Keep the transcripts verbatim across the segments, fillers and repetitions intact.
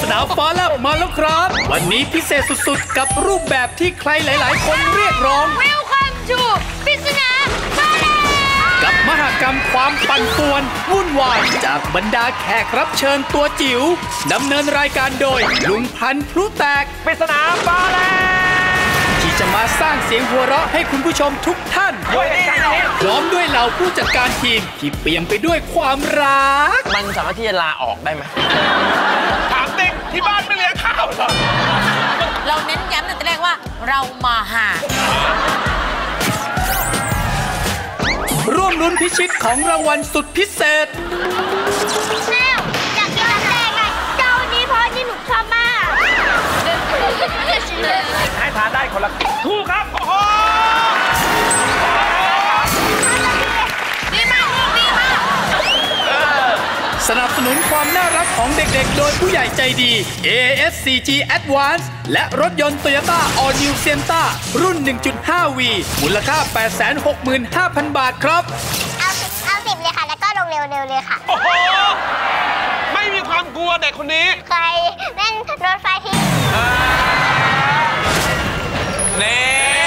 นามฟ้าแลบมาแล้วครับวันนี้พิเศษสุดๆกับรูปแบบที่ใครหลายๆคนเรียกร้อง Welcome to ปริศนาฟ้าแลบกับมหกรรมความปั่นป่วนวุ่นวายจากบรรดาแขกรับเชิญตัวจิ๋วดำเนินรายการโดยลุงพันธุ์พลุแตกปริศนาฟ้าแลบที่จะมาสร้างเสียงหัวเราะให้คุณผู้ชมทุกท่านพร้อมด้วยเหล่าผู้จัดการทีมที่เปี่ยมไปด้วยความรักมันสามารถที่จะลาออกได้ไหมถามเด็กที่บ้านไม่เลี้ยงข้าวหรอเราเน้นย้ำตั้งแต่แรกว่าเรามาหาร่วมลุ้นพิชิตของรางวัลสุดพิเศษแม่อยากกินน้ำแดงไงเจ้านี้เพราะที่หนูชอบมากให้ทานได้คนละถูกครับโอ้โหดีมากดีมากสนับสนุนความน่ารักของเด็กๆโดยผู้ใหญ่ใจดี เอ เอส ซี จี Advance และรถยนต์ Toyota All New Sienna รุ่น หนึ่งจุดห้า วี มูลค่า แปดแสนหกหมื่นห้าพัน บาทครับเอาเอาสิบเลยค่ะแล้วก็ลงเร็วๆเลยค่ะโอ้โหไม่มีความกลัวเด็กคนนี้ใครเล่นรถไฟที่เน่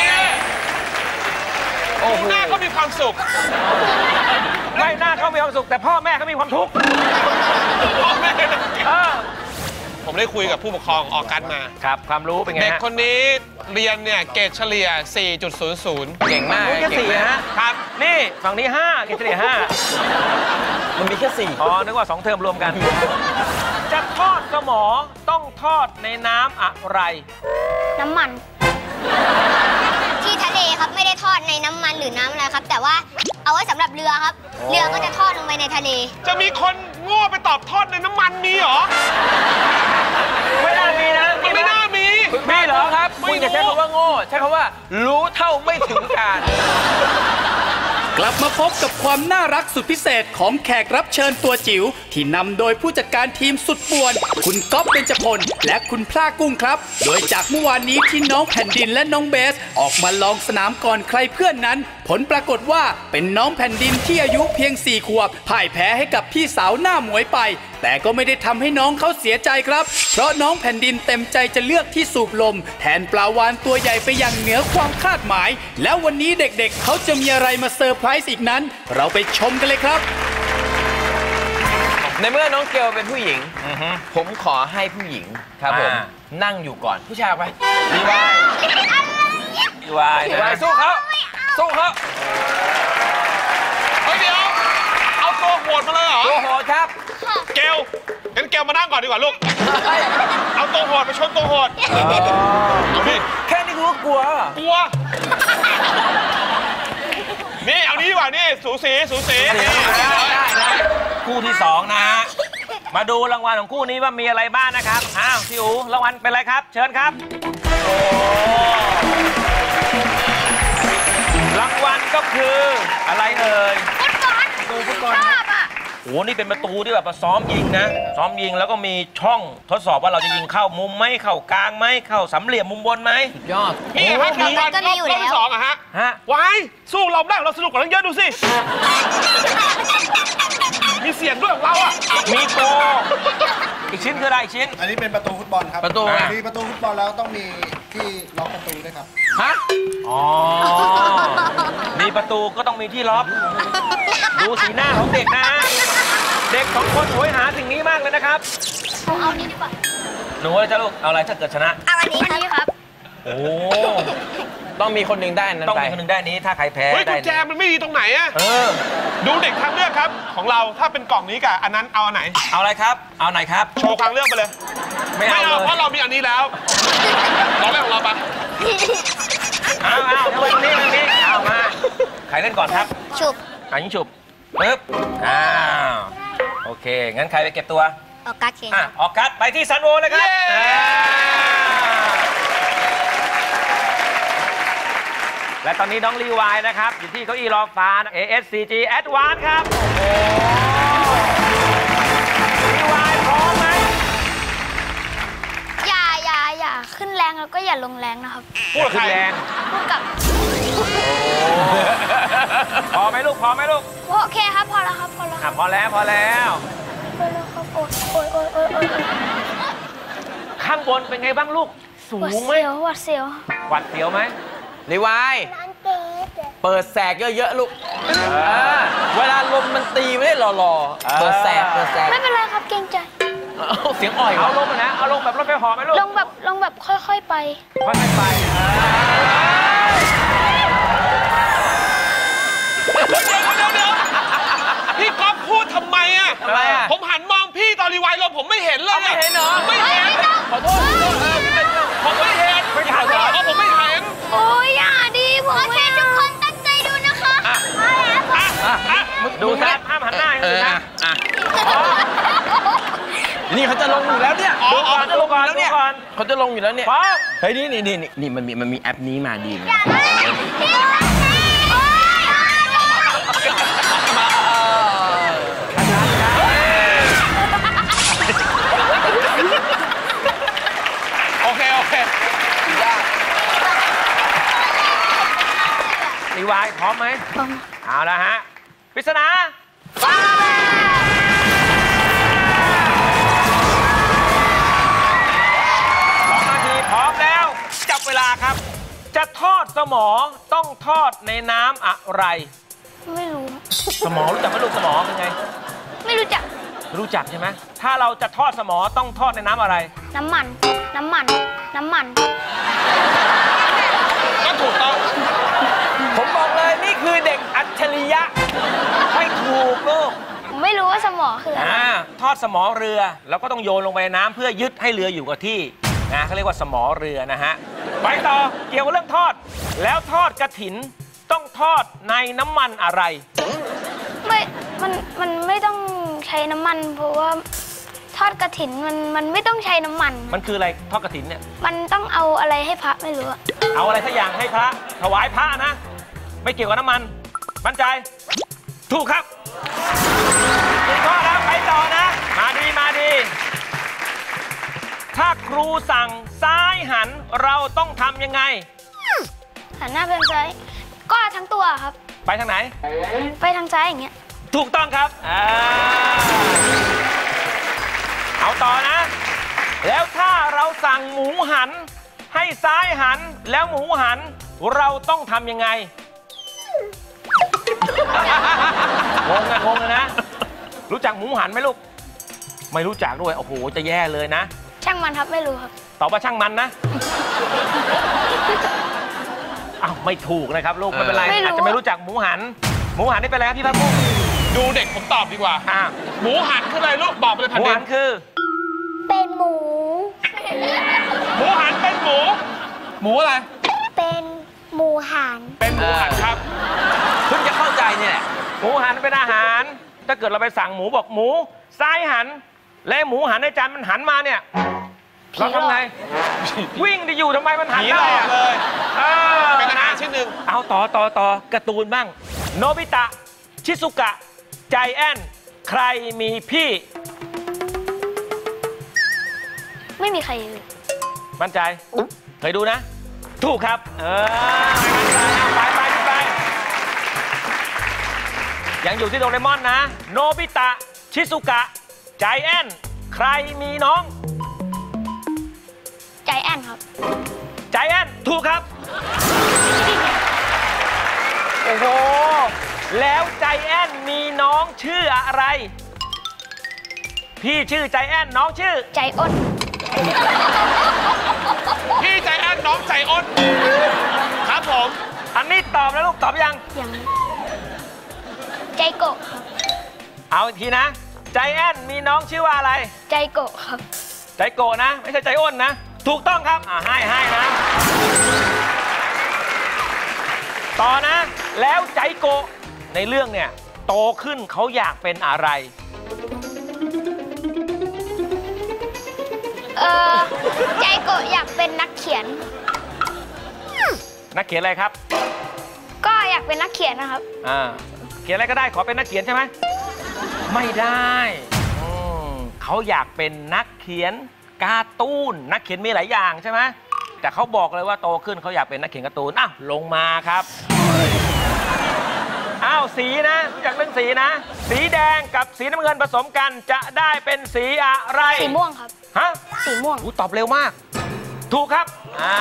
โอ้หน้าก็มีความสุขไม่หน้าเขามีความสุขแต่พ่อแม่เขามีความทุกข์พ่อแม่ผมได้คุยกับผู้ปกครองออกกันมาครับความรู้เป็นไงเด็กคนนี้เรียนเนี่ยเกรดเฉลี่ย สี่จุดศูนย์ศูนย์เก่งมากแค่สี่ฮะครับนี่ฝั่งนี้ห้าเกรดเฉลี่ยห้ามันมีแค่สี่อ๋อนึกว่าสองเทอมรวมกันจะทอดสมอต้องทอดในน้ำอะไรน้ำมันที่ทะเลครับไม่ได้ทอดในน้ำมันหรือน้ำอะไรครับแต่ว่าเอาไว้สำหรับเรือครับเรือก็จะทอดลงไปในทะเลจะมีคนโง่ไปตอบทอดในน้ำมันมีเหรอไม่น่ามีนะมันไม่น่ามีมีเหรอครับคุณอย่าใช้คำว่าโง่ใช้คำว่ารู้เท่าไม่ถึงการกลับมาพบกับความน่ารักสุดพิเศษของแขกรับเชิญตัวจิ๋วที่นำโดยผู้จัดการทีมสุดป่วนคุณก๊อฟเบญจพลและคุณพลากุ้งครับโดยจากเมื่อวานนี้ที่น้องแผ่นดินและน้องเบสออกมาลองสนามก่อนใครเพื่อนนั้นผลปรากฏว่าเป็นน้องแผ่นดินที่อายุเพียงสี่ขวบพ่ายแพ้ให้กับพี่สาวหน้าหมวยไปแต่ก็ไม่ได้ทำให้น้องเขาเสียใจครับเพราะน้องแผ่นดินเต็มใจจะเลือกที่สูบลมแทนปลาวาฬตัวใหญ่ไปอย่างเหนือความคาดหมายแล้ววันนี้เด็กๆ เ, เขาจะมีอะไรมาเซอร์ไพรส์อีกนั้นเราไปชมกันเลยครับในเมื่อน้องเกลเป็นผู้หญิงผมขอให้ผู้หญิงครับผมนั่งอยู่ก่อนผู้ชายไปดีวายดีวายดีวายสู้เขาสู้เขาเฮ้ยเดี๋ยวเอาตัวโหดมาเลยเหรอตัวโหดครับเกลงั้นเกลมานั่งก่อนดีกว่าลูกเอาตัวโหดไปชนตัวโหดเอาดิแค่นี้กูก็กลัวกลัวนี่เอานี้ดีกว่านี่สูสีสูสีคู่ที่สองนะฮะมาดูรางวัลของคู่นี้ว่ามีอะไรบ้างนะครับอ้าวพี่อู๋รางวัลเป็นอะไรครับเชิญครับโอ้รางวัลก็คืออะไรเอ่ยฟุตบอลฟุตบอลชอบอ่ะโอ้นี่เป็นประตูที่แบบซ้อมยิงนะซ้อมยิงแล้วก็มีช่องทดสอบว่าเราจะยิงเข้ามุมไหมเข้ากลางไหมเข้าสามเหลี่ยมมุมบนไหมยอดนี่ครับรางวัลก็มีที่สองอะฮะฮะวายสู้เราได้เราสนุกกว่านั้นเยอะดูสิมีเสียงด้วยของเราอ่ะมีโกอีกชิ้นคืออะไรอีกชิ้นอันนี้เป็นประตูฟุตบอลครับประตูมีประตูฟุตบอลแล้วต้องมีที่ล็อกประตูด้วยครับฮะอ๋อมีประตูก็ต้องมีที่ล็อกดูสีหน้าของเด็กนะเด็กสองคนโหยหาสิ่งนี้มากเลยนะครับเอานี้ดีกว่าหนูอะไรจะลูกเอาอะไรถ้าเกิดชนะเอาอันนี้ครับโอ้ต้องมีคนหนึ่งได้นั้นต้องมีคนหนึ่งได้นี้ถ้าใครแพ้เฮ้ยกุญแจมันไม่ดีตรงไหนอะดูเด็กทางเลือกครับของเราถ้าเป็นกล่องนี้กับอันนั้นเอาอันไหนเอาอะไรครับเอาไหนครับโชว์ทางเลือกไปเลยไม่เอาเพราะเรามีอันนี้แล้วเราเล่นของเราปะเอาเอาตรงนี้ตรงนี้เอามาใครเล่นก่อนครับฉุบอันนี้ฉุบปึ๊บอ้าวโอเคงั้นใครไปเก็บตัวออกกัสอ่ะออกกัสไปที่ซันโวเลยครับและตอนนี้น้องรีวายนะครับอยู่ที่เก้าอี้รอฟ้า เอ เอส ซี จี Advance ครับรีวายพร้อมไหมอย่าอย่าอย่าขึ้นแรงแล้วก็อย่าลงแรงนะครับพูดกับใครแรงพูดกับพอไหมลูกพอไหมลูกโอเคครับพอแล้วครับพอแล้วพอแล้วพอแล้วพอแล้วครับโอ้ยโอ้ยโอ้ยโอ้ยโอ้ยข้างบนเป็นไงบ้างลูกสูงไหมหวัดเสียวหวัดเสียวไหมรีวายเปิดแสกเยอะๆลูกเวลาลมมันตีไม่ได้หล่อๆเปิดแสกเปิดแสกไม่เป็นไรครับเกรงใจเสียงอ่อยเอาลงนะเอาลงแบบรถไฟเหาะไหมลูกลงแบบลงแบบค่อยๆไปค่อยๆไปเดี๋ยวเดี๋ยวเดี๋ยวพี่ก๊อฟพูดทำไมอ่ะผมหันมองพี่ตอนรีไวล์ลมผมไม่เห็นเลยไม่เห็นเหรอไม่เห็นขอโทษผมไม่เห็นไม่ทันเหรอผมไม่เห็นโอ้ยอย่าดีผมโอเคทุกคนตั้งใจดูนะคะดูนะห้ามหันหน้าอย่างนี้นะนี่เขาจะลงอยู่แล้วเนี่ยดูก่อนดูก่อนดูก่อนเขาจะลงอยู่แล้วเนี่ยเฮ้ยนี่นี่นี่นี่มันมีมันมีแอปนี้มาดีโอเคโอเครีวายพร้อมไหมพร้อมเอาละฮะปริศนาสองนาทีพร้อมแล้วจับเวลาครับจะทอดสมอต้องทอดในน้ำอะไรไม่รู้สมอรู้จักไหมลูกสมอเป็นไงไม่รู้จักรู้จักใช่ไหมถ้าเราจะทอดสมอต้องทอดในน้ำอะไรน้ำมันน้ำมันน้ำมันก็ถูกต้องผมบอกเลยนี่คือเด็กอัจฉริยะไม่ถูกลูกไม่รู้ว่าสมอคืออะไรทอดสมอเรือแล้วก็ต้องโยนลงไปในน้ำเพื่อยึดให้เรืออยู่กับที่นะเขาเรียกว่าสมอเรือนะฮะไปต่อเกี่ยวกับเรื่องทอดแล้วทอดกฐินต้องทอดในน้ำมันอะไรไม่มันมันไม่ต้องใช้น้ำมันเพราะว่าทอดกฐินมันมันไม่ต้องใช้น้ำมันมันคืออะไรทอดกฐินเนี่ยมันต้องเอาอะไรให้พระไม่รู้เอาอะไรสักอย่างให้พระถวายพระนะไม่เกี่ยวกับน้ำมันมั่นใจถูกครับถูกข้อแล้วไปต่อนะมาดีมาดีถ้าครูสั่งซ้ายหันเราต้องทำยังไงหันหน้าไปทางซ้ายก็ทั้งตัวครับไปทางไหนไปทางซ้ายอย่างเงี้ยถูกต้องครับเอาต่อนะแล้วถ้าเราสั่งหมูหันให้ซ้ายหันแล้วหมูหันเราต้องทำยังไงงงนะงงเลยนะรู้จักหมูหันไหมลูกไม่รู้จักด้วยโอ้โหจะแย่เลยนะช่างมันครับไม่รู้ครับตอบว่าช่างมันนะอ้าวไม่ถูกนะครับลูกไม่เป็นไรอาจจะไม่รู้จักหมูหันหมูหันนี่เป็นอะไรครับพี่พักบุ้งดูเด็กผมตอบดีกว่าหมูหันคืออะไรลูกบอกไปเลยพันหมูหันคือเป็นหมูหมูหันเป็นหมูหมูอะไรเป็นหมูหันเป็นหมูหันครับเพิ่งจะเข้าใจเนี่ยหมูหันเป็นอาหารถ้าเกิดเราไปสั่งหมูบอกหมูซ้ายหันและหมูหันในจานมันหันมาเนี่ยเราทำไงวิ่งจะอยู่ทำไมมันหันได้เลยเป็นอาหารชิ้นหนึ่งเอาต่อต่อต่อการ์ตูนบ้างโนบิตะชิซุกะใจแอนใครมีพี่ไม่มีใครเลยมั่นใจเคยดูนะถูกครับเออไปไปไปยังอยู่ที่โดเรมอนนะโนบิตะชิซุกะใจแอนใครมีน้องใจแอนครับใจแอนถูกครับโอ้โหแล้วใจแอนมีน้องชื่ออะไรพี่ชื่อใจแอนน้องชื่อใจอ้นพี่ใจแอนน้องใจอ้นครับผมอันนี้ตอบแล้วลูกตอบยังยังใจโกะครับเอาอีกทีนะใจแอนมีน้องชื่อว่าอะไรใจโกะครับใจโกะนะไม่ใช่ใจอ้นนะถูกต้องครับอ่าให้ให้นะต่อนะแล้วใจโกะในเรื่องเนี่ยโตขึ้นเขาอยากเป็นอะไรเออใจโกะอยากเป็นนักเขียนนักเขียนอะไรครับก็อยากเป็นนักเขียนนะครับอ่าเขียนอะไรก็ได้ขอเป็นนักเขียนใช่ไหมไม่ได้เขาอยากเป็นนักเขียนการ์ตูนนักเขียนมีหลายอย่างใช่ไหมแต่เขาบอกเลยว่าโตขึ้นเขาอยากเป็นนักเขียนการ์ตูนอ้าวลงมาครับอ่ะอ้าวสีนะรู้จักเรื่องสีนะ สีแดงกับสีน้ำเงินผสมกันจะได้เป็นสีอะไรสีม่วงครับฮะสีม่วงอู้ตอบเร็วมาก ถูกครับอ่า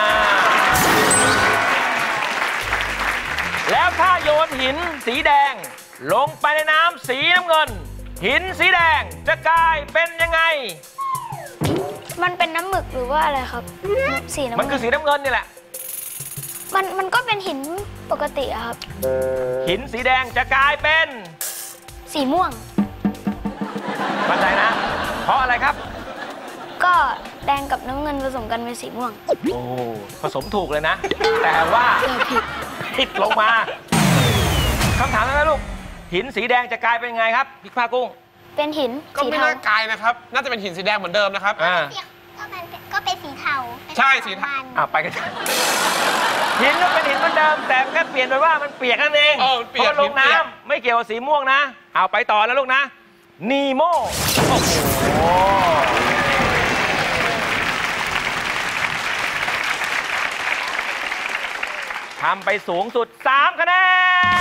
แล้วถ้าโยนหินสีแดงลงไปในน้ำสีน้ำเงิน หินสีแดงจะกลายเป็นยังไงมันเป็นน้ำหมึกหรือว่าอะไรครับ สีน้ำมันคือสีน้ำเงินนี่แหละมันมันก็เป็นหินปกติอะครับหินสีแดงจะกลายเป็นสีม่วงมั่นใจนะ เพราะอะไรครับก็แดงกับน้ำเงินผสมกันเป็นสีม่วงโอ้ผสมถูกเลยนะ แต่ว่าผิดลงมาคำถามนั้นนะลูก หินสีแดงจะกลายเป็นไงครับพี่ผ้ากุ้งเป็นหินก็สีไม่เทาน่ากลายนะครับ น่าจะเป็นหินสีแดงเหมือนเดิมนะครับอ่าก็เป็นก็เป็นสีเทาใช่สีเทาอ่าไปกันหินก็เป็นหินเหมือนเดิม แต่แค่เปลี่ยนไปว่ามันเปียกนั่นเองเออมันเปียกพราะลงหินเปียกน้ำไม่เกี่ยวกับสีม่วงนะ เอาไปต่อแล้วลูกนะ นีโมโอ้โหทำไปสูงสุดสามคะแนน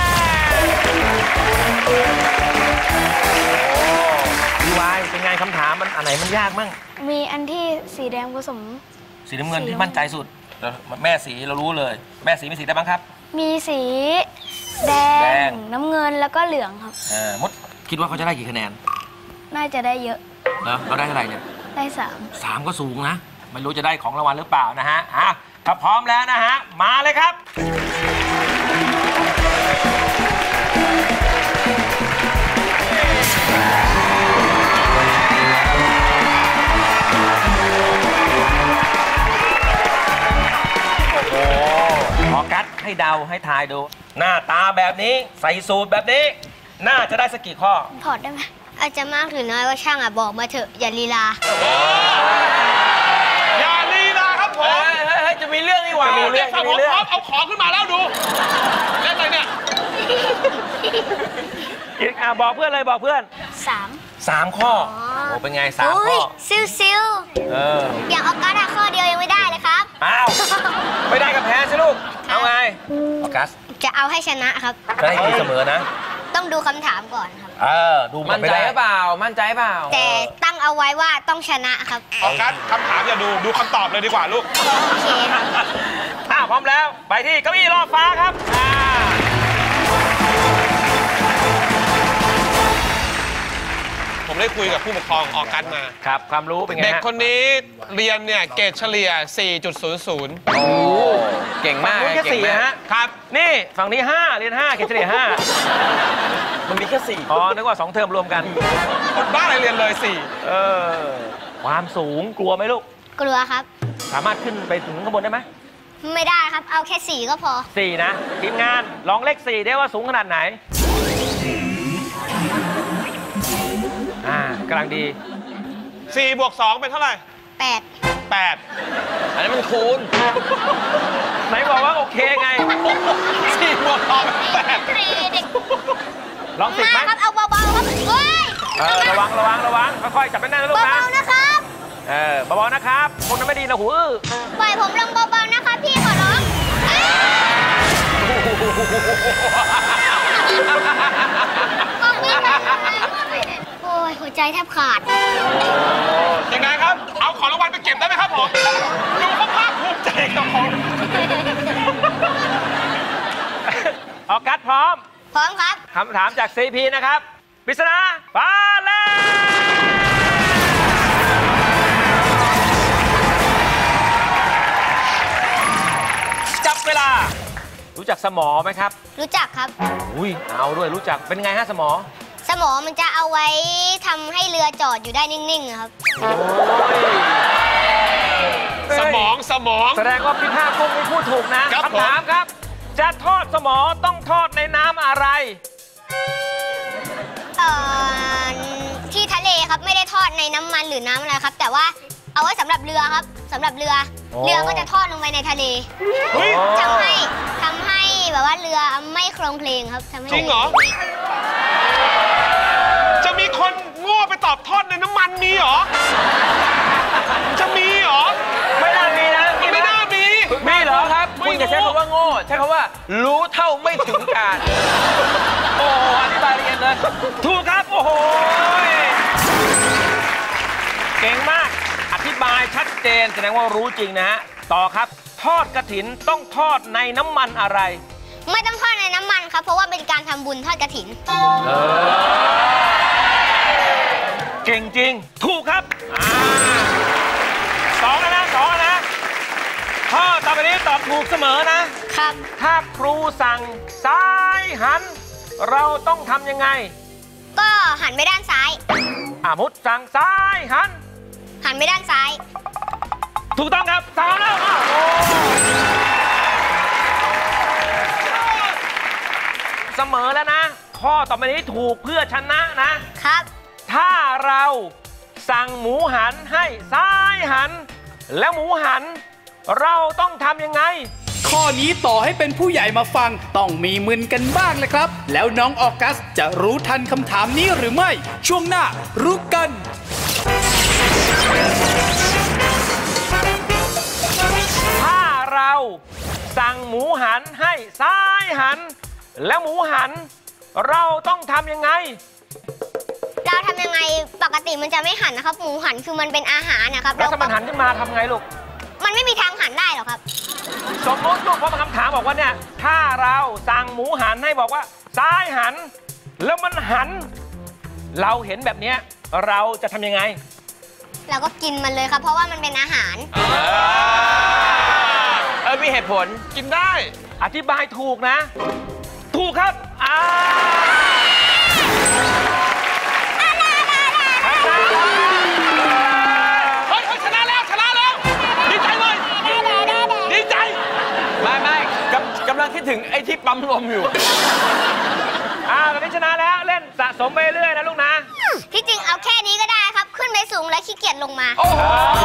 พี่วายเป็นไงคำถามมันอันไหนมันยากมั่งมีอันที่สีแดงผสมสีน้ำเงินสีที่น้ำมั่นใจสุดแล้วแม่สีเรารู้เลย แม่สีมีสีอะไรบ้างครับมีสีแดแดงง น้ำเงินแล้วก็เหลืองครับอ่ามดคิดว่าเขาจะได้กี่คะแนนน่าจะได้เยอะเหรอเราได้เท่าไหร่เนี่ยได้สามสามก็สูงนะ ไม่รู้จะได้ของรางวัลหรือเปล่านะฮะอ่ะถ้าพร้อมแล้วนะฮะ มาเลยครับ โอ้โหขอกัดให้เดาให้ทายดู หน้าตาแบบนี้ใส่สูตรแบบนี้ น่าจะได้สักกี่ข้อถอดได้ไหมอาจจะมากหรือน้อยว่าช่างอ่ะบอกมาเถอะอย่าลีลาอย่าลีลาครับผมเฮ้ยเฮ้ยเฮ้ยจะมีเรื่องนี่หว่าจะมีเรื่เรีอย งกฝั่งผมพร้อมเอาของขึ้นมาแล้วดู เล่นอะไรเนี่ยอีกอ่ะบอกเพื่อนเลยบอกเพื่อนสามสามข้ออ๋อโอ้เป็นไงสามอุ้ข้ยอซิวซิวเออๆอย่างออกัสอะข้อเดียวยังไม่ได้เลยครับอ้าว ไม่ได้กับแพ้สิลูก เอาไงออกัสจะเอาให้ชนะครับจะให้ตีเสมอนะต้องดูคำถามก่อนครับเออ ดูมั่นใจหรือเปล่า มั่นใจเปล่าแต่ตั้งเอาไว้ว่าต้องชนะครับออกัสคำถามอย่าดูดูคำตอบเลยดีกว่าลูกโอเคครับอ้าวพร้อมแล้ว ไปที่เก้าอี้รอฟ้าครับอ่าผมได้คุยกับผู้ปกครองออกัสมาครับ ความรู้เป็นไงเด็กฮะคนนี้เรียนเนี่ยเกรดเฉลี่ย สี่จุดศูนย์ศูนย์โอ้เก่งฝั่มาง กนู้นแค่เก่งสี่มากฮะครับนี่ฝั่งนี้ห้าเรียนห้าเกรดเฉลี่ยห้ามันมีแค่สี่อ๋อ นึกว่าสองเทอมรวมกันบ้านอะไรเรียนเลยสี่เออ ความสูงกลัวไหมลูกกลัวครับสามารถขึ้นไปถึงข้างบนได้ไหมไม่ได้ครับ เอาแค่สี่ก็พอสี่นะ ทีมงานลองเลขสี่ได้ว่าสูงขนาดไหน อ่ากำลังดีสี่บวกสองเป็นเท่าไหร่แปดแปดอันนี้มันคูณไหนบอกว่าโอเคไงสี่บวกสองเป็นแปดลองสิบไหมมาครับ เอาเบาๆครับ เฮ้ยเออระวังระวังระวังค่อยๆจับแน่นๆนะลูกนะเบาๆนะครับเออเบาๆนะครับพวกนั้นไม่ดีนะหูอื้อปล่อยผมลงเบาๆนะครับพี่ขอร้องขอบคุณครับโอ้ยหัวใจแทบขาดยังไงครับ เอาของรางวัลไปเก็บได้ไหมครับผม ดูเขาภาคภูมิใจกับของออกัสพร้อมพร้อมครับคำถามจาก ซี พี นะครับปริศนาฟ้าแลบจับเวลา รู้จักสมอไหมครับรู้จักครับอุ้ยเอาด้วยรู้จักเป็นไงฮะสมอสมอมันจะเอาไว้ทำให้เรือจอดอยู่ได้นิ่งๆอะครับโอ้ยสมองสมองแสดงว่าพี่ภาคกุ้งไม่พูดถูกนะครับผมคำถามครับ จะทอดสมอต้องทอดในน้ำอะไรเอ่อที่ทะเลครับไม่ได้ทอดในน้ำมันหรือน้ำอะไรครับ แต่ว่าเอาไว้สำหรับเรือครับสำหรับเรือโอ้เรือก็จะทอดลงไปในทะเลเฮ้ยทำให้ทำให้แบบว่าเรือไม่โครงเพลงครับทำให้จริงเหรอ จะมีคนโง่ไปตอบทอดในน้ำมันมีเหรอ จะมีเหรอไม่น่ามีนะมันไม่น่ามีมีเหรอครับไม่คุณอย่าใช้คำว่าโง่ ใช้คำว่า รู้เท่าไม่ถึงการโอ้ถูกครับโอ้โหเก่งมากอธิบายชัดเจนแสดงว่ารู้จริงนะฮะต่อครับทอดกฐินต้องทอดในน้ำมันอะไรไม่ต้องทอดในน้ำมันครับเพราะว่าเป็นการทำบุญทอดกฐินเก่งจริงถูกครับสองนะสองนะข้อต่อไปนี้ตอบถูกเสมอนะครับถ้าครูสั่งซ้ายหันเราต้องทำยังไงก็หันไปด้านซ้ายอามุดสั่งซ้ายหันหันไปด้านซ้ายถูกต้องครับสามแล้วโอ้เสมอแล้วนะข้อต่อไปนี้ถูกเพื่อชนะนะครับถ้าเราสั่งหมูหันให้ซ้ายหันแล้วหมูหันเราต้องทำยังไงข้อนี้ต่อให้เป็นผู้ใหญ่มาฟังต้องมีมึนกันบ้างเลยครับแล้วน้องออกัสจะรู้ทันคำถามนี้หรือไม่ช่วงหน้ารู้กันถ้าเราสั่งหมูหันให้ซ้ายหันแล้วหมูหันเราต้องทำยังไงเราทำยังไงปกติมันจะไม่หันนะครับหมูหันคือมันเป็นอาหารนะครับแล้วถ้ามันหันขึ้นมาทำไงลูกมันไม่มีทางหันได้หรอกครับสมมติลูกพอมาคำถามบอกว่าเนี่ยถ้าเราสั่งหมูหันให้บอกว่าซ้ายหันแล้วมันหันเราเห็นแบบนี้เราจะทำยังไงเราก็กินมันเลยครับเพราะว่ามันเป็นอาหารเออมีเหตุผลกินได้อธิบายถูกนะถูกครับอ่าเฮ้ยชนะแล้วชนะแล้วดีใจเลยดีใจไม่ไม่กำลังคิดถึงไอ้ที่ปั๊มลมอยู่อ่าตอนนี้ชนะแล้วเล่นสะสมไปเรื่อยนะลูกนะที่จริงเอาแค่นี้ก็ได้ครับขึ้นไปสูงแล้วขี้เกียจลงมาโอ้โห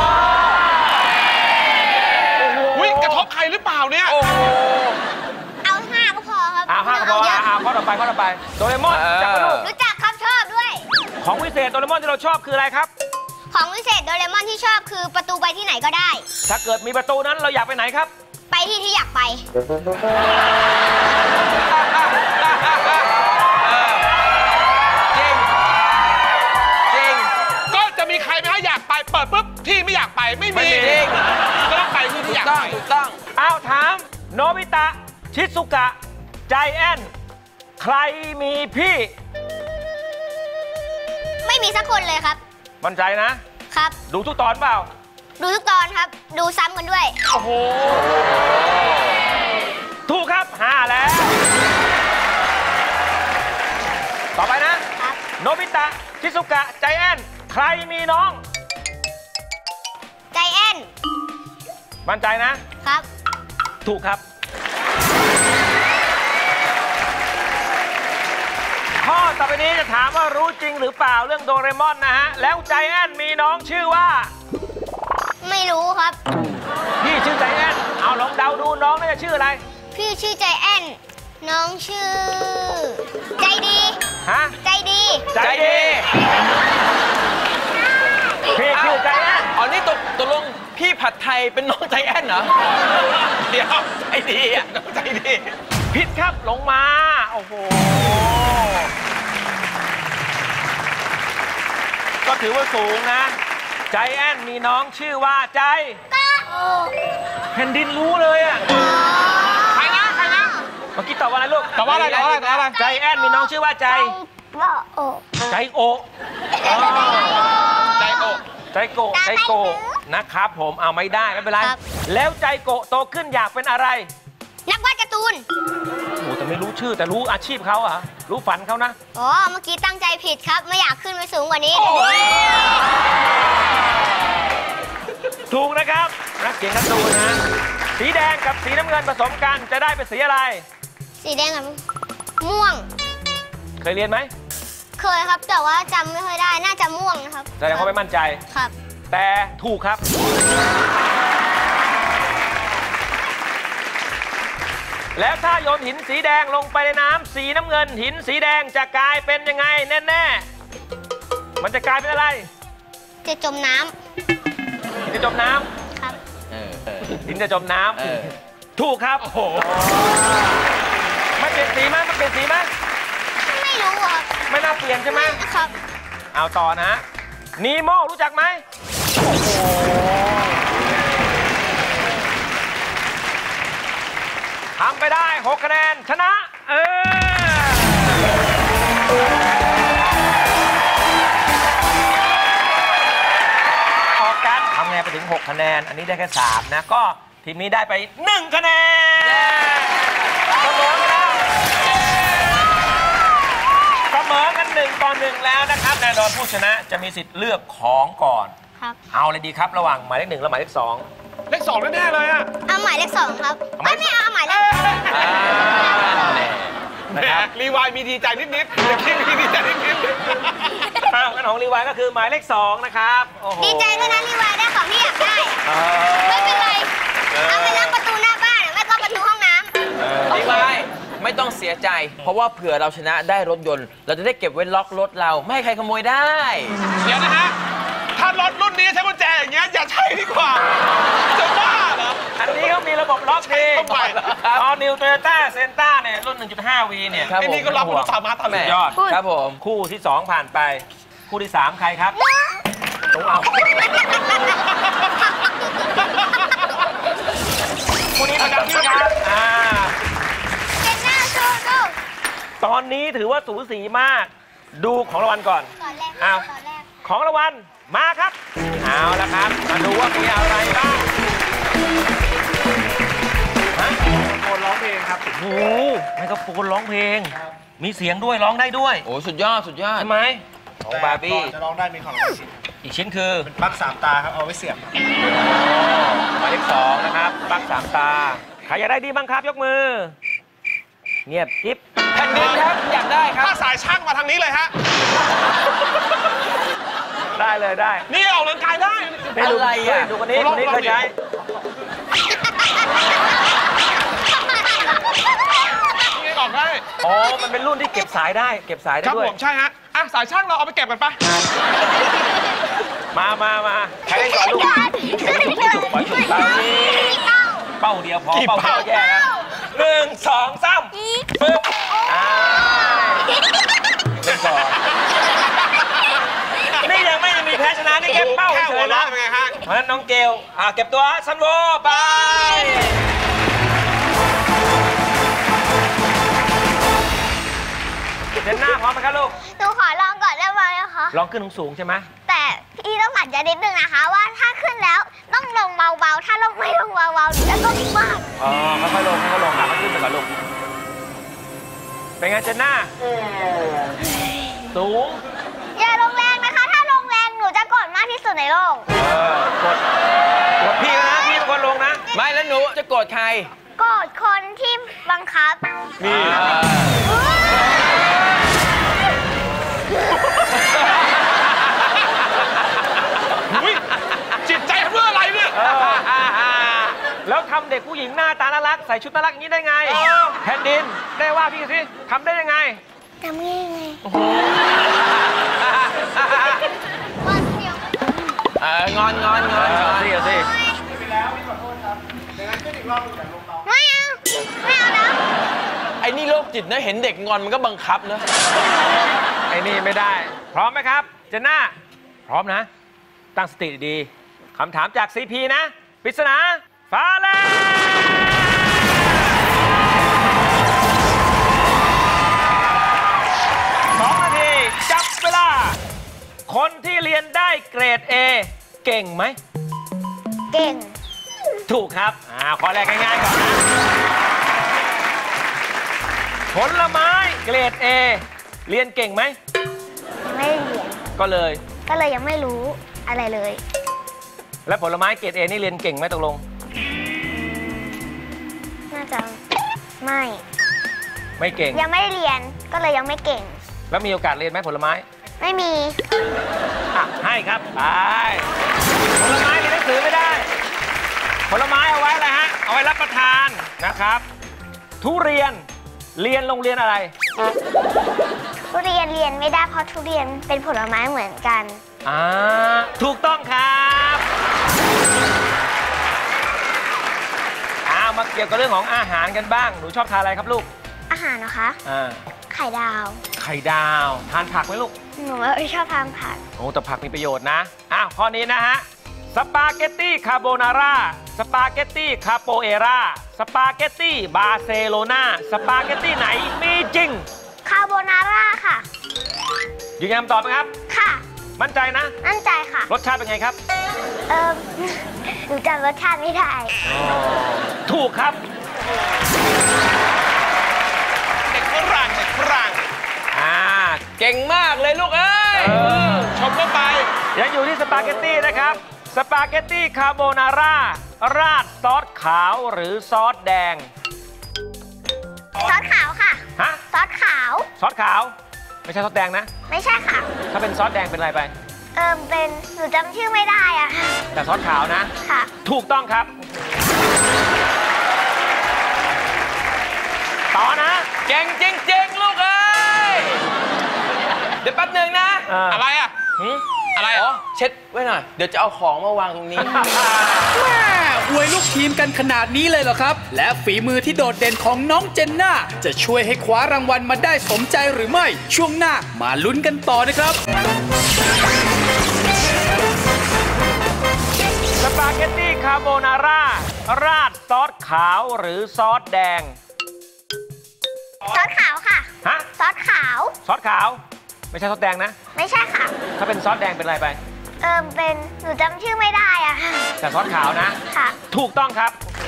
วิ่งกระทบใครหรือเปล่าเนี่ยเอาห้าก็พอครับเอาห้าก็พอเอาข้อต่อไปข้อต่อไปโดเรมอนจักรลูกรู้จักครับชอบด้วยของวิเศษโดเรมอนที่เราชอบคืออะไรครับของวิเศษโดเรมอนที่ชอบคือประตูไปที่ไหนก็ได้ถ้าเกิดมีประตูนั้นเราอยากไปไหนครับไปที่ที่อยากไปจริงจริงก็จะมีใครไหมฮะอยากไปเปิดปุ๊บที่ไม่อยากไปไม่มีก็ต้องไปที่ที่อยากไปถูกต้องเอาถามโนบิตะชิซุกะใจแอนใครมีพี่ไม่มีสักคนเลยครับมั่นใจนะครับดูทุกตอนเปล่าดูทุกตอนครับดูซ้ำกันด้วยโอ้โหถูกครับห้าแล้วต่อไปนะโนบิตะชิซุกะใจแอนใครมีน้องใจแอนมั่นใจนะครับถูกครับข้อต่อไปนี้จะถามว่ารู้จริงหรือเปล่าเรื่องโดเรมอนนะฮะแล้วใจแอนมีน้องชื่อว่าไม่รู้ครับพี่ชื่อใจแอนเอาลองเดาดูน้องน่าจะชื่ออะไรพี่ชื่อใจแอนน้องชื่อใจดีฮะใจดีใจดีพี่ชื่อใจแอนอ๋อนี่ตกตกลงพี่ผัดไทยเป็นน้องใจแอนเหรอเดี๋ยวใจดีอ่ะน้องใจดีผิดครับลงมาโอ้โหก็ถือว่าสูงนะใจแอนมีน้องชื่อว่าใจแผ่นดินรู้เลยอ่ะใครนะใครนะเมื่อกี้ตอบว่าอะไรลูกตอบว่าอะไรตอบว่าอะไรตอบว่าอะไรใจแอนมีน้องชื่อว่าใจใจโอใจโอใจโกใจโกนะครับผมเอาไม่ได้ไม่เป็นไรแล้วใจโกโตขึ้นอยากเป็นอะไรนักวาดการ์ตูนโอ้แต่ไม่รู้ชื่อแต่รู้อาชีพเขาอะรู้ฝันเขานะอ๋อเมื่อกี้ตั้งใจผิดครับไม่อยากขึ้นไปสูงกว่านี้ถูกนะครับนักเขียนการ์ตูนนะสีแดงกับสีน้ำเงินผสมกันจะได้เป็นสีอะไรสีแดงกับม่วงเคยเรียนไหมเคยครับแต่ว่าจำไม่ค่อยได้น่าจะม่วงนะครับแสดงว่าไม่มั่นใจครับแต่ถูกครับแล้วถ้าโยนหินสีแดงลงไปในน้ำสีน้ำเงินหินสีแดงจะกลายเป็นยังไงแน่ๆมันจะกลายเป็นอะไรจะจมน้ำหินจะจมน้ำครับหินจะจมน้ำถูกครับโอ้โหมันเปลี่ยนสีไหมมันเปลี่ยนสีไหมไม่รู้ครับไม่น่าเปลี่ยนใช่ไหมครับเอาต่อนะนีโมรู้จักไหมโอ้โหทำไปได้หกคะแนนชนะเออออกกันทำไงไปถึงหกคะแนนอันนี้ได้แค่สามนะก็ทีมนี้ได้ไปหนึ่งคะแนนเสมอกันแล้วเสมอกันหนึ่งต่อหนึ่งแล้วนะครับแน่นอนผู้ชนะจะมีสิทธิ์เลือกของก่อนครับเอาเลยดีครับระหว่างหมายเลขหนึ่งและหมายเลขสองเลขสองแน่ๆเลยอะเอาหมายเลขสองครับเอาหมายไม่เอาหมายเลขนะครับรีวายมีดีใจนิดๆเด็กที่มีดีใจนิดอ้าวงั้นของรีวายก็คือหมายเลขสองนะครับโอ้โหดีใจด้วยนะรีวายได้ของที่อยากได้เอไม่เป็นไรอเอาไปล้างประตูหน้าบ้านอะไม่ก็ประตูห้องน้ำเออรีวายไม่ต้องเสียใจ เพราะว่าเผื่อเราชนะได้รถยนต์ เราจะได้เก็บไว้ล็อกรถเราไม่ให้ใครขโมยได้ๆเดี๋ยวนะฮะ ถ้ารถรุ่นนี้ใช้กุญแจอย่างเงี้ยอย่าใช้ดีกว่า จะบ้าเหรออันนี้เขามีระบบล็อกดีทำไมออนิวโตโยต้าเซนต้าเนี่ยรุ่น หนึ่งจุดห้า วีเนี่ยครับไอ้นี่ก็ล็อกรถสามารถทำแหแหม่ม่ยอดครับผมคู่ที่สองผ่านไป คู่ที่สามใครครับต้องเอาคู่นี้ประจำที่ครับอ่าเป็นหน้าสู้สู้ตอนนี้ถือว่าสูสีมาก ดูของรางวัลก่อนตอนแรกอ้าวตอนแรกของรางวัลมาครับ เอาละครับ มาดูว่ามีอะไรบ้างฮะโกนร้องเพลงครับโอ้โหไมโครโฟนร้องเพลง มีเสียงด้วยร้องได้ด้วยโอ้สุดยอดสุดยอดใช่ไหมของบาร์บี้จะร้องได้มีของรางวัลชิ้นอีกชิ้นคือเป็นปลั๊กสามตาครับ เอาไว้เสียบหมายเลขสองนะครับปลั๊กสามตา ใครอยากได้ดีบ้างครับยกมือ เงียบจิ๊บแผ่นดินครับอยากได้ครับถ้าสายช่างมาทางนี้เลยฮะได้เลยได้นี่ออกกำลังกายได้นี่ดูอะไรอ่ะดูคนนี้คนนี้เคยใช้นี่ออกได้อ๋อ มันเป็นรุ่นที่เก็บสายได้ เก็บสายได้ครับด้วยผมใช่ฮะ อ่ะสายช่างเราเอาไปเก็บกันปะมามามาใครได้ก่อนลูกถูกปล่อยถูกเป้านี้เป้าเดียวพอ เป้าเดียวแย่แล้วหนึ่งสองสามปึ๊บอ่าเล่นก่อนนี่ยังไม่มีแพ้ชนะนี่แค่เป้าแค่เฉหัวยๆเราะนะเป็นไงฮะเพราะฉะนั้นน้องเกลอ่าเก็บตัวซันโวไปเดินหน้าพร้อมไหมครับลูกหนูขอลองก่อนได้ไหมคะลองขึ้นสูงๆใช่ไหมแต่พี่ต้องหัดใจนิดนึงนะคะ ว่าถ้าขึ้นแล้วต้องลงเบาๆ ถ้าลงไม่ลงเบาๆแล้วก็มากอ๋อค่อยๆลงค่อยๆลงค่ะค่อยขึ้นไปก่อนลูกเป็นไงเจนหน้าสูงอย่าลงแรงนะคะ ถ้าลงแรงหนูจะกดมากที่สุดในโลกเออกดกดพี่นะพี่เป็นคนลงนะไม่แล้วหนูจะโกรธใครกดคนที่บังคับนี่อุ๊ยจิตใจเพื่ออะไรเนี่ยเออแล้วทำเด็กผู้หญิงหน้าตาน่ารักใส่ชุดน่ารักอย่างนี้ได้ไงแผ่นดินได้ว่าพี่สิทำได้ยังไงทำง่ายไงโอ้โหวันเดียวเอองอนงอนงอนงอนสิสิไปแล้วพี่ขอโทษครับเดี๋ยวงั้นขึ้นอีกรอบหนึ่งแต่ลงเบาไม่เอา ไม่เอานะไอ้นี่โรคจิตนะเห็นเด็กงอนมันก็บังคับนะไอ้นี่ไม่ได้ พร้อมไหมครับเจนน่าพร้อมนะ ตั้งสติดีๆคำถามจากซีพีนะปริศนาฟ้าแลบสองนาทีจับเวลา คนที่เรียนได้เกรด A เก่งไหมเก่งถูกครับอ่าข้อแรกง่ายๆก่อนนะผลไม้เกรด A เรียนเก่งไหมยังไม่ได้เรียนก็เลยก็เลยยังไม่รู้อะไรเลยแล้วผลไม้เกรด A นี่เรียนเก่งไหมตกลงน่าจะไม่ไม่เก่งยังไม่ได้เรียน ก็เลยยังไม่เก่งแล้วมีโอกาสเรียนไหมผลไม้ไม่มีอ่ะให้ครับไปผลไม้เรียนหนังสือไม่ได้ ผลไม้เอาไว้อะไรฮะ เอาไว้รับประทานนะครับ ทุเรียนเรียนโรงเรียนอะไรทุเรียนเรียนไม่ได้เพราะทุเรียนเป็นผลไม้เหมือนกันอ่าถูกต้องครับอ่ามาเกี่ยวกับเรื่องของอาหารกันบ้าง หนูชอบทานอะไรครับลูกอาหารนะคะอ่าไข่ดาวไข่ดาวทานผักไหมลูกหนูไม่ชอบทานผักโอ้แต่ผักมีประโยชน์นะอ้าวข้อนี้นะฮะสปาเกตตี้คาโบนาร่าสปาเกตตี้คาโปเอราสปาเกตตี้บาร์เซโลนาสปาเกตตี้ไหนมีจริงคาโบนาร่าค่ะยืนยันคำตอบไหมครับค่ะมั่นใจนะมั่นใจค่ะรสชาติเป็นไงครับเออ หนูจำรสชาติไม่ได้ถูกครับเด็กฝรั่งเด็กฝรั่งอ่าเก่งมากเลยลูกเอ้ยเออชมเข้าไปยังอยู่ที่สปาเกตตี้นะครับสปาเกตตี้คาโบนาร่าราดซอสขาวหรือซอสแดงซอสขาวค่ะฮะซอสขาวซอสขาว ไม่ใช่ซอสแดงนะไม่ใช่ค่ะถ้าเป็นซอสแดงเป็นอะไรไปเออเป็น หนูจำชื่อไม่ได้อะค่ะแต่ซอสขาวนะค่ะถูกต้องครับ ต่อนะเก่งจริงๆลูกเอ้ย เดี๋ยวแป๊บหนึ่งนะอ่าอะไรอ่ะหืมอะไรอ๋ออ่ะเช็ดไว้หน่อย เดี๋ยวจะเอาของมาวางตรงนี้แม่อวยลูกทีมกันขนาดนี้เลยเหรอครับ และฝีมือที่โดดเด่นของน้องเจนน่าจะช่วยให้คว้ารางวัลมาได้สมใจหรือไม่ ช่วงหน้ามาลุ้นกันต่อนะครับสปาเกตตี้คาโบนาร่าราดซอสขาวหรือซอสแดงซอสขาวค่ะฮะซอสขาวซอสขาว ไม่ใช่ซอสแดงนะไม่ใช่ค่ะถ้าเป็นซอสแดงเป็นอะไรไปเออเป็น หนูจำชื่อไม่ได้อะค่ะแต่ซอสขาวนะค่ะถูกต้องครับ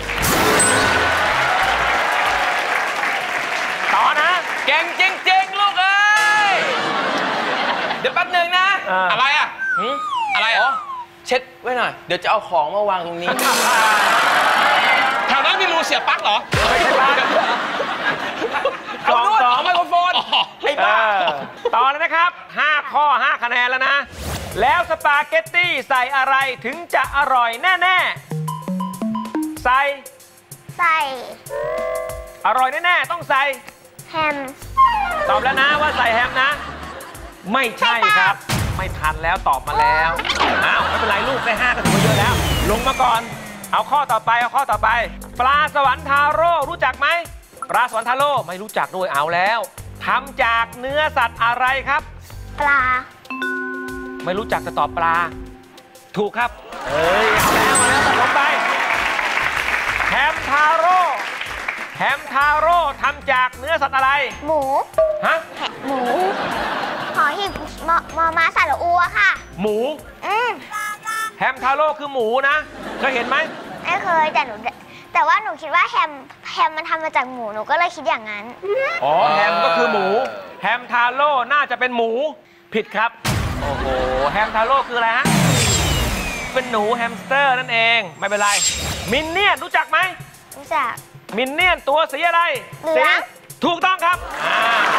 ต่อนะเก่งจริงๆลูกเอ้ย เดี๋ยวแป๊บหนึ่งนะอ่าอะไรอ่ะหืมอะไรอ๋ออ่ะเช็ดไว้หน่อย เดี๋ยวจะเอาของมาวางตรงนี้แถวนั้นมีรูเสียบปลั๊กเหรอไม่ใช่บ้านเอาด้วยสองเอาไมโครโฟนอ๋อไอ้บ้าเออต่อเลยนะครับ ห้า ข้อ ห้า คะแนนแล้วนะ แล้วสปาเกตตี้ใส่อะไรถึงจะอร่อยแน่ๆ ใส่ใส่อร่อยแน่ๆ ต้องใส่แฮมตอบแล้วนะว่าใส่แฮมนะ ไม่ใช่ครับ ไม่ทันแล้วตอบมาแล้วอ้าวไม่เป็นไรลูกได้ห้าก็ถือว่าเยอะแล้ว ลงมาก่อน เอาข้อต่อไปเอาข้อต่อไป ปลาสวรรค์ทาโร่รู้จักไหมปลาสวรรค์ทาโร่ไม่รู้จักด้วยเอาแล้วทำจากเนื้อสัตว์อะไรครับปลาไม่รู้จักจะตอบปลา ถูกครับ เอ้ยเอาแล้วเอาแล้วลงไปแฮมทาโร่แฮมทาโร่ทำจากเนื้อสัตว์อะไรหมูฮะแฮะหมู หอหีบมอมอมาสระอูอะค่ะหมูอืมแฮมทาโร่คือหมูนะ เคยเห็นไหมไม่เคยแต่หนู แต่ว่าหนูคิดว่าแฮม แฮมมันทำมาจากหมู หนูก็เลยคิดอย่างนั้นอ๋อแฮมก็คือหมู แฮมทาโร่น่าจะเป็นหมู ผิดครับ โอ้โห แฮมทาโร่คืออะไรฮะ เป็นหนูแฮมสเตอร์นั่นเอง ไม่เป็นไร มินเนี่ยนรู้จักไหมรู้จักมินเนี่ยนตัวสีอะไรเหลืองสีถูกต้องครับอ่า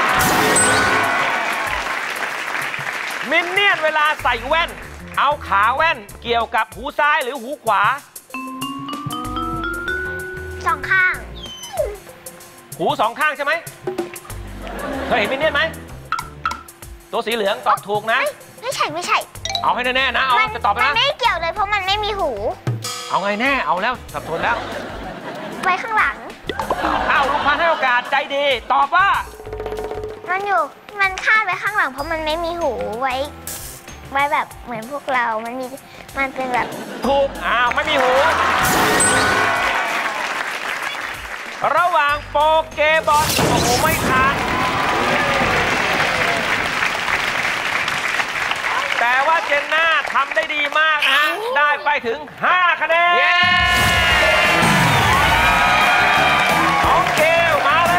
มินเนี่ยนเวลาใส่แว่น เอาขาแว่นเกี่ยวกับหูซ้ายหรือหูขวาสองข้างหูสองข้างใช่ไหมเคยเห็นมินเนี่ยนไหม ตัวสีเหลืองตอบถูกนะไม่ไม่ใช่ไม่ใช่เอาให้แน่ๆนะ เอามัจะตอบไปมันนะไม่เกี่ยวเลยเพราะมันไม่มีหูเอาไงแน่ เอาแล้วสับสนแล้วไว้ข้างหลังเอาลุงพันธุ์ให้โอกาสใจดี ตอบว่ามันอยู่ มันคาดไว้ข้างหลังเพราะมันไม่มีหูไว้ ไว้แบบเหมือนพวกเรา มันมี มันเป็นแบบถูก อ้าว ไม่มีหู ระหว่างโปเกบอลโอ้โห ไม่ทัน แต่ว่าเจนน่าทำได้ดีมากนะฮะ ได้ไปถึง ห้า คะแนนเย้น้องเกลมาเลย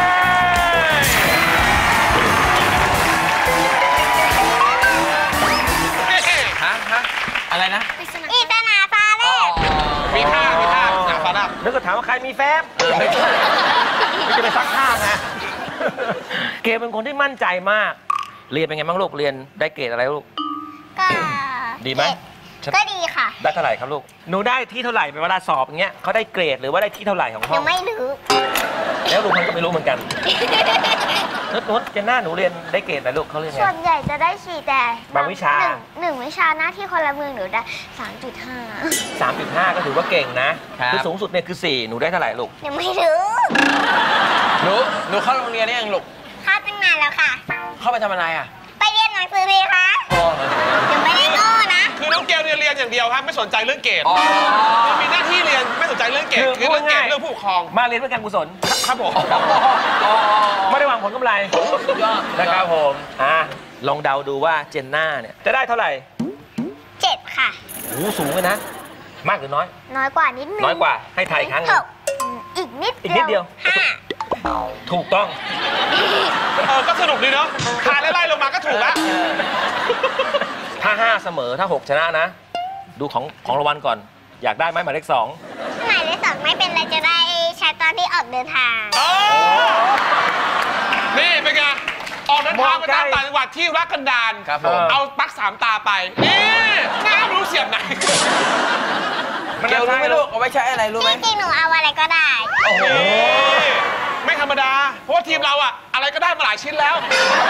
ฮะฮะอะไรนะอีตานาปลาเล่นมีท่ามีท่าหนังฟ้าหน้านึกก็ถามว่าใครมีแฟบไม่ใช่ไม่จะไปซักผ้านะ เกลเป็นคนที่มั่นใจมาก เรียนเป็นไงบ้างลูก เรียนได้เกรดอะไรลูกก็ดีไหมก็ดีค่ะได้เท่าไหร่ครับลูก หนูได้ที่เท่าไหร่เวลาสอบอย่างเงี้ยเขาได้เกรดหรือว่าได้ที่เท่าไหร่ของห้ยัองงไม่รู้แล้วลุงพันก็ไม่รู้เหมือนกันนุชนุชเจนน่าหนูเรียนได้เกรดอะไรลูกเขาเรียนไงส่วนใหญ่จะได้สี่แต่บางวิชาหนึ่งหนึ่งวิชาหน้าที่คนละเมืองหนูได้สามจุดห้าสามจุดห้าก็ถือว่าเก่งนะครับ อสูงสุดเนี่ยคือสี่หนูได้เท่าไหร่ลูกยังไม่รู้หนูหนูหนูเข้าโรงเรียนได้ยังลูกเข้าตั้งนานแล้วค่ะเข้าไปทำอะไรอ่ะไปเรียนหนังสือเลยคะเดี๋ยวไม่ได้โง่นะคือน้องเกลเรียนเรียนอย่างเดียวครับไม่สนใจเรื่องเกรดอ๋อคือมีหน้าที่เรียนไม่สนใจเรื่องเกรดคือคือเรื่องเกรดพูดง่ายเรื่องผู้ปกครองมาเรียนเพื่อการกุศลครับผมไม่ได้หวังผลกำไรสุดยอดนะครับผมอ่ะลองเดาดูว่าเจนน่าเนี่ยจะได้เท่าไหร่เจ็ดค่ะโอ้สูงเลยนะ มากหรือน้อยน้อยกว่านิดนึงน้อยกว่าให้ไทยครั้งหหนึ่งกอีกนิดอีกนิดเดียวห้าถูกต้องเออก็สนุกดีเนาะทานไล่ๆลงมาก็ถูกแล้วถ้าห้าเสมอถ้าหกชนะนะ ดูของของรางวัลก่อน อยากได้ไหมหมายเลขสองหมายเลขสองไม่เป็นไรจะได้ใช้ตอนที่ออกเดินทางเออนี่เป็นไงออกเดินทางไปตามต่างจังหวัดที่รักกันดารครับผมเอาปลั๊กสามตาไป นี่ไม่รู้เสียบไหนเกลรู้ไหมลูกเอาไว้ใช้อะไรรู้ไหมจริงๆหนูเอาอะไรก็ได้โอ้โหนี่ไม่ธรรมดา เพราะว่าทีมเราอะอะไรก็ได้มาหลายชิ้นแล้ว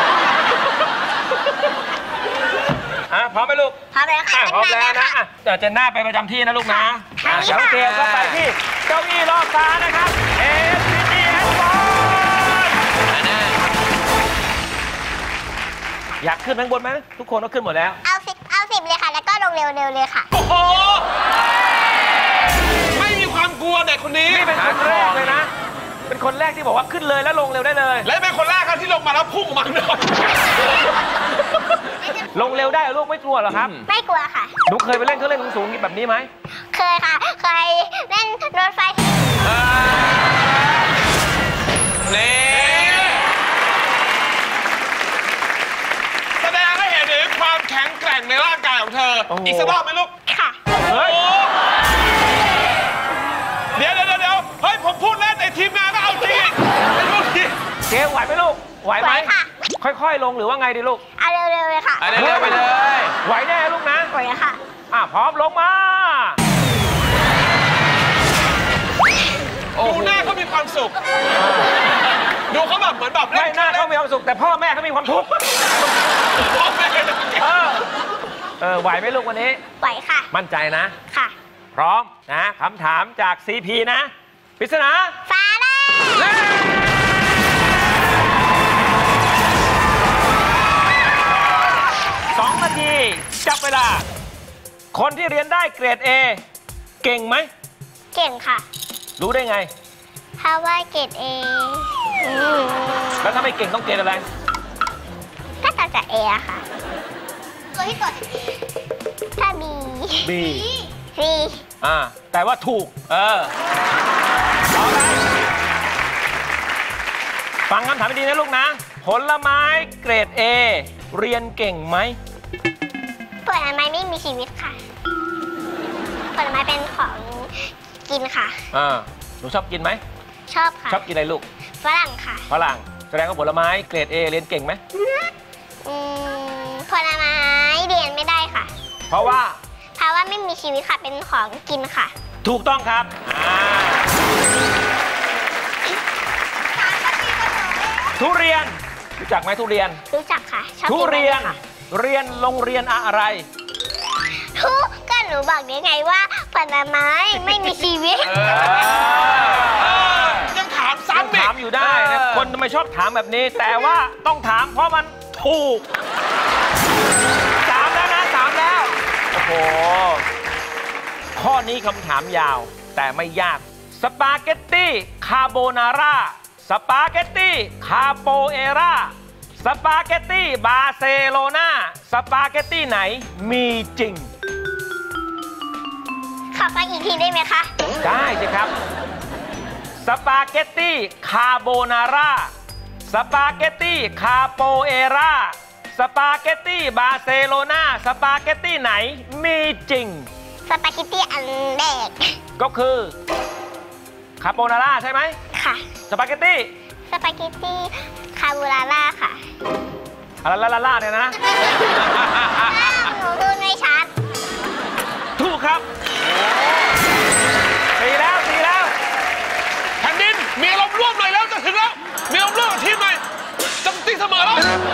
อ่ะพร้อมไหมลูกพร้อมแล้วค่ะอ่ะพร้อมแล้วนะอ่ะเดี๋ยวเจนหน้าไปประจำที่นะลูกนะอ่ะเดี๋ยวเตรียมก็ไปที่เก้าอี้รอบฟ้านะครับเอสพีทีเอสบอลอยากขึ้นข้างบนไหมทุกคนก็ขึ้นหมดแล้วเอาสิบเอาสิบเลยค่ะ แล้วก็ลงเร็วๆเลยค่ะโอ้โห ไม่มีความกลัวเด็กคนนี้นี่เป็นคนแรกเลยนะ เป็นคนแรกที่บอกว่าขึ้นเลยแล้วลงเร็วได้เลยและเป็นคนแรกครับที่ลงมาแล้วพุ่งออกมาเลยลงเร็วได้เหรอลูกไม่กลัวเหรอครับไม่กลัวค่ะหนูเคยไปเล่นเครื่องเล่นสูงๆแบบนี้ไหมเคยค่ะ เคยเล่นรถไฟนี่แสดงให้เห็นถึงความแข็งแกร่งในร่างกายของเธอโอ้โหอีกสักรอบไหมลูกค่ะเฮ้ยโอ้เดี๋ยวเดี๋ยวเดี๋ยวเฮ้ย ผมพูดเล่นในทีมงานก็เอาจริงเป็นลูกทีมเกลไหวไหมลูก ไหวไหมไหวค่ะค่อยๆ ลงหรือว่าไงดีลูกเอาเร็วๆเลยค่ะอันนี้เร็วไปเลยไหวแน่ลูกนะไหวค่ะอ่ะพร้อมลงมาดูหน้าเขามีความสุข ดูเขาแบบเหมือนแบบไม่น่าเขามีความสุขแต่พ่อแม่เขามีความทุกข์พ่อแม่เออเออไหวไหมลูกวันนี้ไหวค่ะมั่นใจนะค่ะพร้อมนะคำถามจาก ซี พี นะปริศนาฟ้าแลบเล่สองนาทีจับเวลา คนที่เรียนได้เกรด A เก่งไหมเก่งค่ะรู้ได้ไงเพราะว่าเกรดเออืมแล้วถ้าไม่เก่งต้องเกรดอะไรก็ต่างจากเออะค่ะ ตัวที่ตัวถ้าบี B ซีอ่าแต่ว่าถูก เออเอาละฟังคำถามให้ดีนะลูกนะ ผลไม้เกรด A เรียนเก่งไหมผลไม้ไม่มีชีวิตค่ะ ผลไม้เป็นของกินค่ะอ่าหนูชอบกินไหมชอบค่ะชอบกินอะไรลูกฝรั่งค่ะฝรั่งแสดงว่าผลไม้เกรด A เรียนเก่งไหมอืมผลไม้เรียนไม่ได้ค่ะเพราะว่าเพราะว่าไม่มีชีวิตค่ะ เป็นของกินค่ะถูกต้องครับอ่าทุเรียนรู้จักไหมทุเรียนรู้จักค่ะ ชอบทุกินเรียนค่ะเรียนโรงเรียนอะไรทุกก็หนูบอกได้ไงว่าผลไม้ไม่มีชีวิตยังถามยังซ้ำอีถามกอยู่ได้นะคนทำไมชอบถามแบบนี้ แต่ว่าต้องถามเพราะมันถูกสามแล้วนะสามแล้ว โอ้โห ข้อนี้คำถามยาวแต่ไม่ยาก สปาเกตตี้คาโบนาร่า สปาเกตตี้คาโปเอราสปาเกตตี้บาร์เซโลนาสปาเกตตี้ไหนมีจริงขอฟังอีกทีได้ไหมคะได้สิครับ สปาเกตตี้คาโบนาร่า สปาเกตตี้คาโปเอราสปาเกตตี้บาร์เซโลนาสปาเกตตี้ไหนมีจริงสปาเกตตี้อันแรกก็คือคาโปนาร่าใช่ไหมค่ะสปาเกตตี้สปาเกตตี้คาโบนาร่าค่ะอะไรล่าล่าเนี่ยนะหนูพูดไม่ชัดถูกครับสี่แล้วสี่แล้วแผ่นดินมีอารมณ์ร่วมหน่อยแล้วจะถึงแล้ว มีอารมณ์ร่วมกับทีมหน่อยจะตีเสมอแล้ว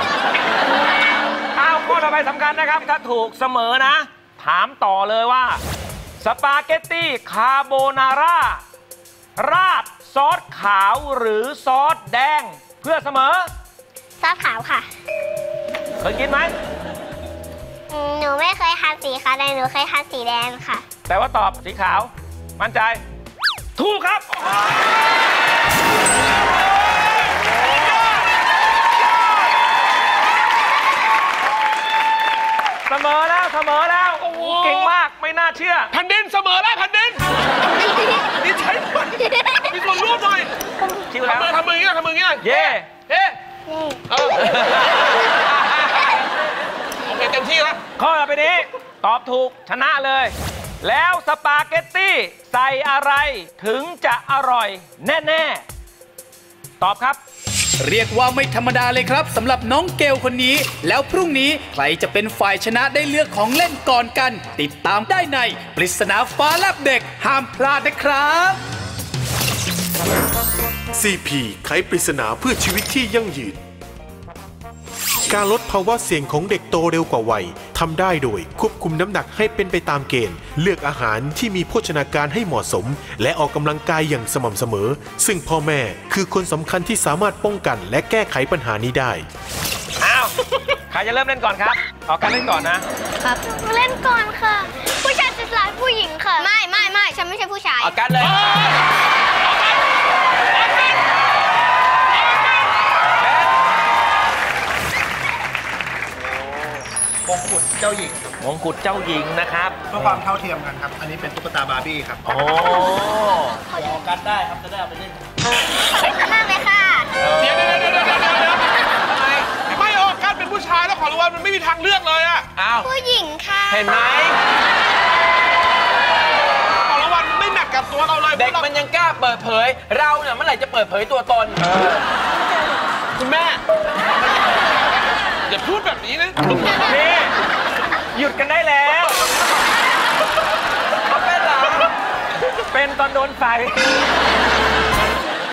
อ้าวข้อต่อไปสำคัญนะครับ ถ้าถูกเสมอนะ ถามต่อเลยว่า สปาเกตตี้คาโบนาร่าราดซอสขาวหรือซอสแดงเพื่อเสมอซอสขาวค่ะเคยกินไหมอืมหนูไม่เคยทานสีขาวแต่หนูเคยทานสีแดงค่ะแต่ว่าตอบสีขาวมั่นใจถูกครับเสมอแล้วเสมอแล้วโอ้โหเก่งมากไม่น่าเชื่อแผ่นดินเสมอแล้วแผ่นดินนี่ใช้มีส่วนร่วมหน่อยคิวแล้วทำมือทำมืออย่างนี้ทำมืออย่างนี้เย่เอ๊ะเออโอเคเต็มที่แล้วข้อต่อไปนี้ตอบถูกชนะเลย แล้วสปาเกตตี้ใส่อะไรถึงจะอร่อยแน่ๆตอบครับเรียกว่าไม่ธรรมดาเลยครับสำหรับน้องเกลคนนี้ แล้วพรุ่งนี้ใครจะเป็นฝ่ายชนะได้เลือกของเล่นก่อนกัน ติดตามได้ในปริศนาฟ้าแลบเด็กห้ามพลาดนะครับซี พี ไขปริศนาเพื่อชีวิตที่ยั่งยืนการลดภาวะเสี่ยงของเด็กโตเร็วกว่าวัยทำได้โดยควบคุมน้ำหนักให้เป็นไปตามเกณฑ์เลือกอาหารที่มีโภชนาการให้เหมาะสมและออกกำลังกายอย่างสม่ำเสมอซึ่งพ่อแม่คือคนสำคัญที่สามารถป้องกันและแก้ไขปัญหานี้ได้อ้าว ใครจะเริ่มเล่นก่อนครับเอาการเล่นก่อนนะครับเล่นก่อนค่ะ ผู้ชายจะสลายผู้หญิงค่ะ ไม่ไม่ไม่ฉันไม่ใช่ผู้ชายเอากันเลยมงกุฎเจ้าหญิงมงกุฎเจ้าหญิงนะครับเพื่อความเท่าเทียมกันครับ อันนี้เป็นตุ๊กตาบาร์บี้ครับโอ้รอกันได้ครับ จะได้เอาไปเล่นมากเลยค่ะเดี๋ยวเดี๋ยวเดี๋ยวเดี๋ยวเดี๋ยวทำไมไม่ออกกันเป็นผู้ชายแล้วขอรู้ว่ามันไม่มีทางเลือกเลยอะอ้าวผู้หญิงค่ะเห็นไหมขอรู้ว่ามันไม่แมทกับตัวเราเลยเด็กมันยังกล้าเปิดเผย เราเนี่ยเมื่อไหร่จะเปิดเผยตัวตนคุณแม่อย่าพูดแบบนี้นะนี่หยุดกันได้แล้วเขาเป็นเหรอเป็นตอนโดนไฟ